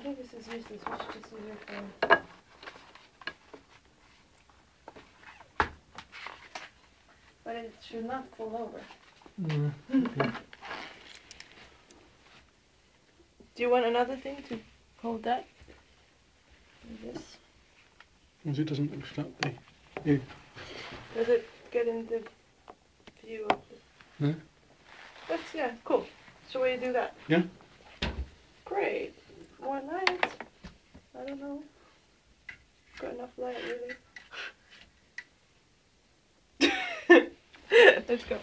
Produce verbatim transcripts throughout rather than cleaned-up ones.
think this is useless. We should just use your phone. But it should not fall over. Mm, okay. Do you want another thing to hold that? This. As it doesn't obstruct the view. Does it get in the view of the... No? That's, yeah, cool. So we do that? Yeah. Great. More light. I don't know. Got enough light, really. Let's go.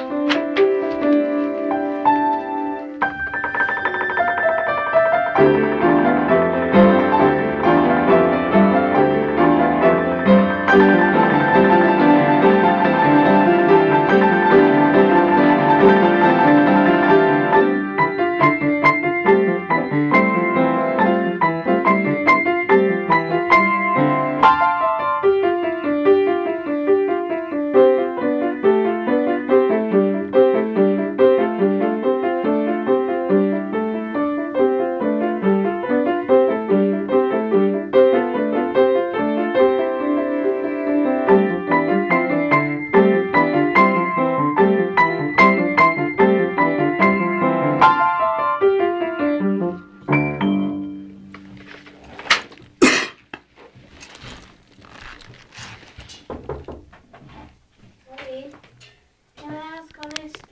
Thank you.